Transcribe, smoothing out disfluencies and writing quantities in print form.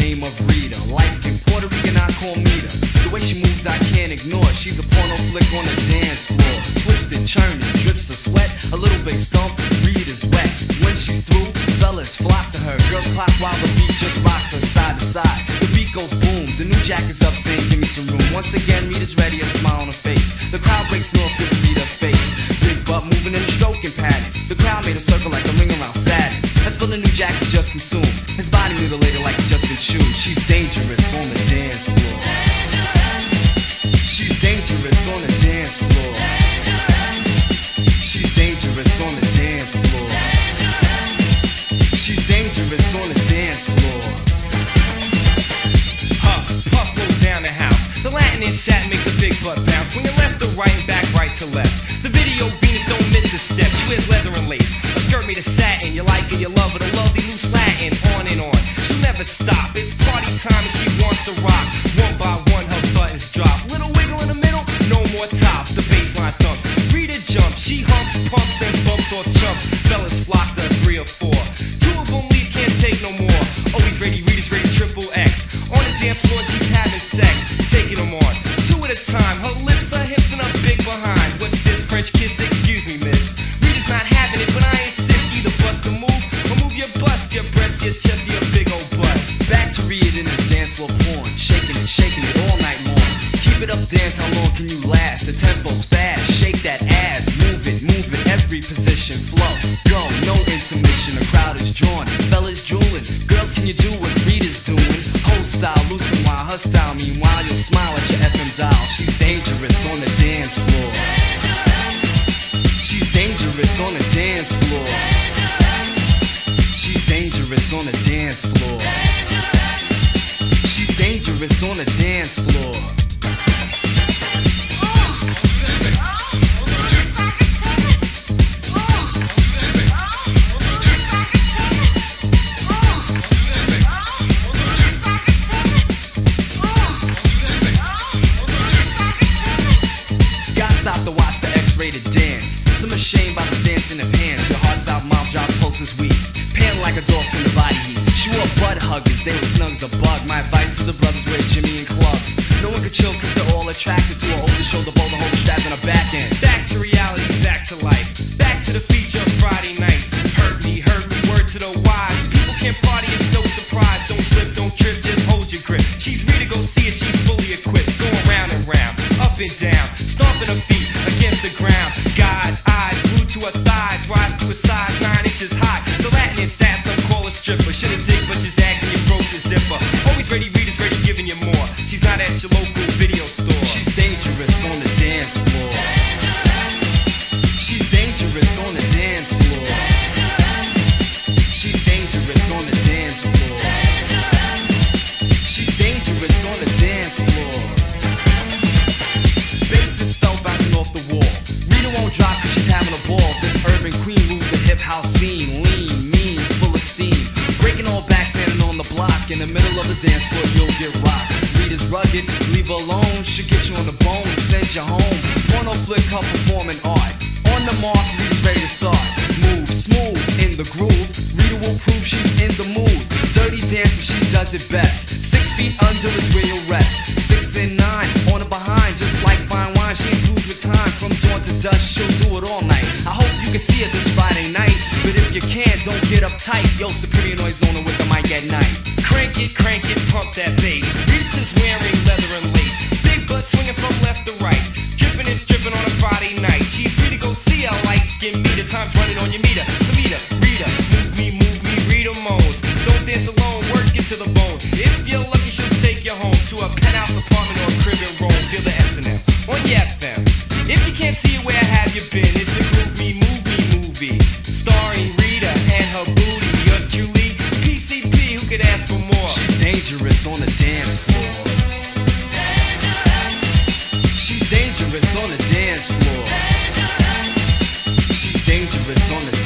name of Rita. Light skin Puerto Rican, I call Mita. The way she moves, I can't ignore. She's a porno flick on the dance floor. Twisted, churning, drips of sweat. A little big stump, Rita's wet. When she's through, fellas flock to her. Girls clock while the beat just rocks her side to side. The beat goes boom, the new jack is up saying give me some room. Once again, Rita's ready, a smile on her face. The crowd breaks north, give Rita's space. Big butt moving in a stroking pattern. The crowd made a circle like a ring around Saturn. That's for the new jack he just consumed. His body mutilated like it's just been chewed. She's dangerous on the dance floor. She's dangerous on the dance floor. She's dangerous on the dance floor. She's dangerous on the dance floor. Puff goes down the house. The Latin in chat makes a big butt bounce. When you're left to right and back right to left. The video Venus don't miss a step. She wears leather and lace. A skirt made of satin. You like it, you love it. A lovely loose Latin. On and on. She'll never stop. It's party time and she wants to rock. One by one her buttons drop. Little wiggle in the middle. No more tops. The baseline thumps. Rita jumps. She humps, pumps, and bumps off chumps. Fellas flock to 3 or 4. 2 of them leave, can't take no more. Always ready, Rita's ready, triple X. On the dance floor, she's having sex. Taking them on 2 at a time. Her lips, her hips, and her big behind. What's this French kiss? Excuse me, miss. Rita's not having it, but I insist. Either bust a move or move your bust, your breast, your chest, your big old butt. Back to Rita in the dance floor porn. Shaking it all night long. Keep it up, dance, how long can you last? The tempo's fast, shake that ass. Move it, every position. Flow, go, no intermission. The crowd is drawn, fellas drooling. Girls, can you do what Rita's doing? Whole style, loosen while her style. Meanwhile, you'll smile at your FM dial. She's dangerous on the dance floor. She's dangerous on the dance floor. She's dangerous on the dance floor. She's dangerous on the dance floor. Stop to watch the X-rated dance. Some ashamed by the stance in the pants. Your heart stop, mouth drops, pulse is weak. Panting like a dog from the body heat. She wore butt huggers, they were snug as a bug. My advice to the brothers wear Jimmy and clubs. No one could chill cause they're all attracted to her over the shoulder boulder holder strapped on her back end. Back to reality, back to life. Back to the feature of Friday night. Hurt me, word to the wise. People can't party, it's no surprise. Don't slip, don't trip, just hold your grip. She's ready to go see it, she's fully equipped. Going round and round, up and down. Stomping her feet against the ground. God's eyes glued to her thighs. Rise to a size 9 inches high. The Latin is that, some call a stripper. Should've dig, but she's acting, you broke the zipper. Always ready, Rita's ready, giving you more. She's not at your local video store. She's dangerous on the dance floor. She's dangerous on the dance floor. She's dangerous on the dance floor. She's dangerous on the dance floor. Bass is spell bouncing off the wall. Rita won't drop cause she's having a ball. This urban queen moves the hip house scene. Lean, mean, full of steam. Breaking all back, standing on the block. In the middle of the dance floor, you'll get rocked. Rita's rugged, leave her alone. She'll get you on the bone, send you home. Porno flick, her performing art. On the mark, Rita's ready to start. Move, smooth, in the groove. Rita will prove she's in the mood. Dirty dancer, she does it best. 6 feet under is where you'll rest. 6 and 9, on her behind, just like fine wine. She improves with time, from dawn to dusk, she'll do it all night. I hope you can see her this Friday night, but if you can't, don't get uptight. Yo, Superior Noise on her with the mic at night. Crank it, pump that bass. Rita's wearing leather and lace. Big butt swinging from left to right. Dripping and stripping on a Friday night. She's free to go see her light skin meter. Time's running on your meter. So Rita, move me, Rita moans. Don't dance alone, work it to the bone. If you're lucky, she'll take you home to a penthouse apartment or a crib in Rome. Feel the S&M on FM. If you can't see it, where have you been? It's a Groove Me movie. Starring Rita and her booty. Yours truly, P.C.P. Who could ask for more? She's dangerous on the dance floor. She's dangerous on the dance floor. She's dangerous on the